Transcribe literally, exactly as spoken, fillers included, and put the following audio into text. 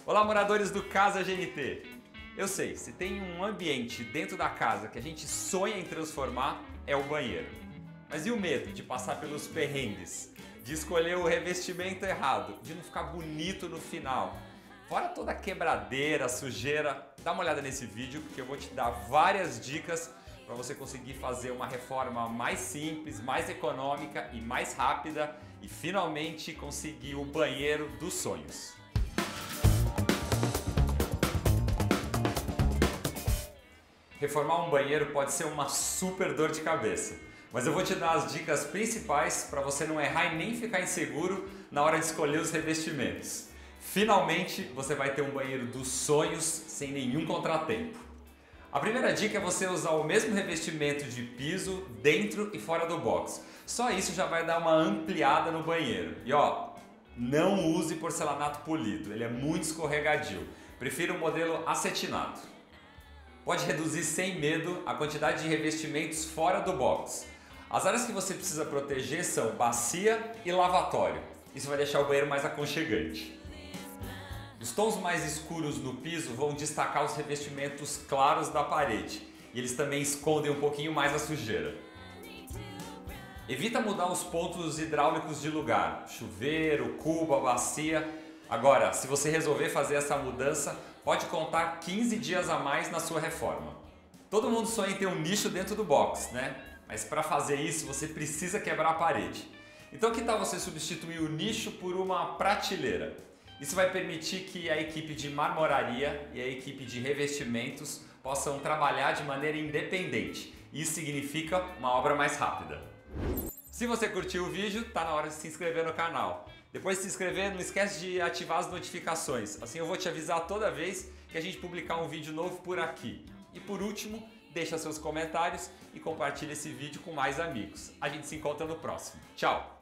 Olá, moradores do Casa G N T! Eu sei, se tem um ambiente dentro da casa que a gente sonha em transformar, é o banheiro. Mas e o medo de passar pelos perrengues, de escolher o revestimento errado, de não ficar bonito no final? Fora toda a quebradeira, sujeira, dá uma olhada nesse vídeo porque eu vou te dar várias dicas para você conseguir fazer uma reforma mais simples, mais econômica e mais rápida e finalmente conseguir o banheiro dos sonhos. Reformar um banheiro pode ser uma super dor de cabeça, mas eu vou te dar as dicas principais para você não errar e nem ficar inseguro na hora de escolher os revestimentos. Finalmente você vai ter um banheiro dos sonhos sem nenhum contratempo. A primeira dica é você usar o mesmo revestimento de piso dentro e fora do box. Só isso já vai dar uma ampliada no banheiro. E ó, não use porcelanato polido, ele é muito escorregadio. Prefira o modelo acetinado. Pode reduzir sem medo a quantidade de revestimentos fora do box. As áreas que você precisa proteger são bacia e lavatório. Isso vai deixar o banheiro mais aconchegante. Os tons mais escuros no piso vão destacar os revestimentos claros da parede e eles também escondem um pouquinho mais a sujeira. Evita mudar os pontos hidráulicos de lugar, chuveiro, cubo, bacia. Agora, se você resolver fazer essa mudança, pode contar quinze dias a mais na sua reforma. Todo mundo sonha em ter um nicho dentro do box, né? Mas para fazer isso você precisa quebrar a parede. Então que tal você substituir o nicho por uma prateleira? Isso vai permitir que a equipe de marmoraria e a equipe de revestimentos possam trabalhar de maneira independente. Isso significa uma obra mais rápida. Se você curtiu o vídeo, está na hora de se inscrever no canal. Depois de se inscrever, não esquece de ativar as notificações. Assim eu vou te avisar toda vez que a gente publicar um vídeo novo por aqui. E por último, deixa seus comentários e compartilha esse vídeo com mais amigos. A gente se encontra no próximo. Tchau!